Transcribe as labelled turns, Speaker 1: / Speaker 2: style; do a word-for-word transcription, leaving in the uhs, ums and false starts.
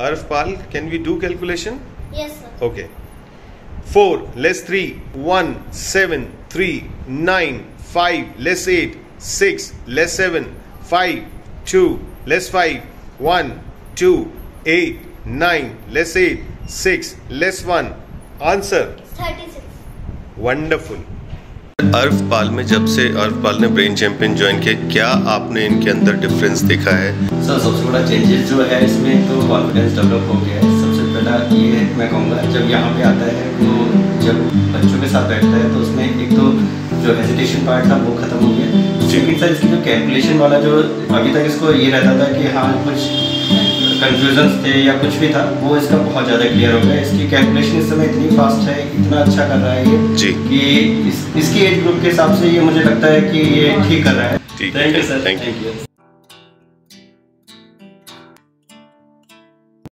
Speaker 1: Arfpal, can we do calculation?
Speaker 2: Yes, sir.
Speaker 1: Okay. four less three, one, seven, three, nine, five less eight, six less seven, five, two less five, one, two, eight, nine less eight, six less one. Answer?
Speaker 2: thirty-six.
Speaker 1: Wonderful. अर्फपाल में जब से अर्फपाल ने brain champion join किया, क्या आपने इनके अंदर difference देखा है?
Speaker 3: सर सबसे बड़ा चेंजेस जो है इसमें तो कॉन्फिडेंस डेवलप हो गया है। सबसे पहला ये मैं कहूँगा, जब यहाँ पे आता है तो जब बच्चों के साथ बैठता है तो उसमें एक तो जो हेजिटेशन पार्ट था वो खत्म हो गया। सेकंड सर इसकी जो कैलकुलेशन वाला जो अभी तक इसको ये रहता था कि हाँ कुछ कंफ्यूजन्स थे या कुछ भी था, वो इसका बहुत ज़्यादा क्लियर हो गया। इसकी कैलकुलेशन इस समय इतनी फास्ट है, इतना अच्छा कर रहा है ये
Speaker 1: जी
Speaker 3: कि इस, इसकी एज ग्रुप के हिसाब से ये मुझे लगता है कि ये ठीक कर रहा है।
Speaker 1: Thank you sir, thank you.